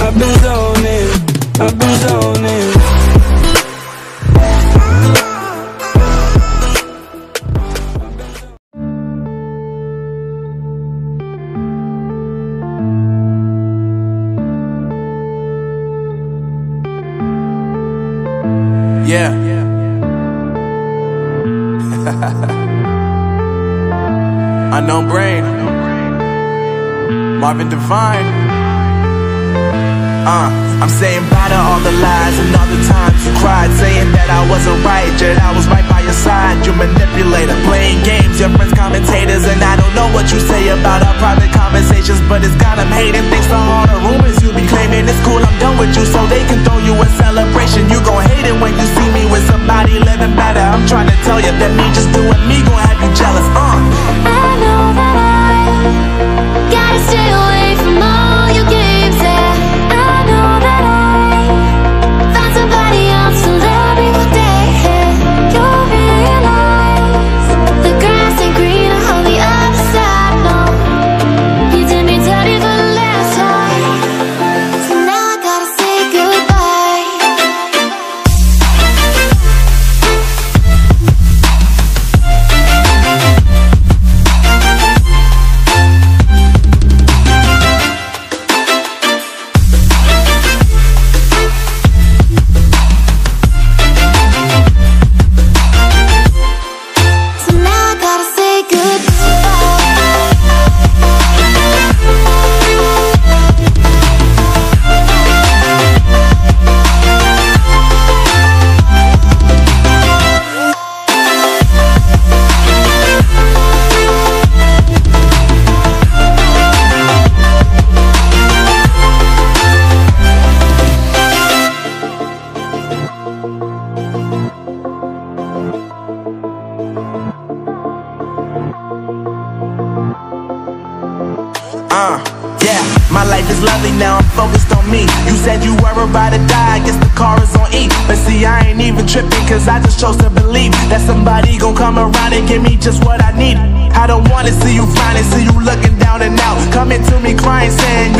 I've been zoning, I've been zoning. Yeah. Unknown Brain, Marvin Devine. I'm saying bye to all the lies and all the times you cried, saying that I wasn't right, yet I was right by your side. You manipulator, playing games, your friends commentators, and I don't know what you say about our private conversations, but it's got them hating. Thanks to all the rumors you be claiming. It's cool, I'm done with you, so they can throw you a celebration. You gon' hate it when you see me with somebody living better. I'm trying to tell you that me just doing me gon' have you jealous. I know that I gotta stay away from all your games, yeah. I know that I found somebody else to love me one day, yeah. You'll realize the grass ain't greener on the other side, no. You did me dirty for the last time, so now I gotta say goodbye. Yeah, my life is lovely now, I'm focused on me. You said you were about to die, I guess the car is on E. But see, I ain't even tripping, cause I just chose to believe that somebody gon' come around and give me just what I need. I don't wanna see you frowning, see you looking down and out, coming to me crying, saying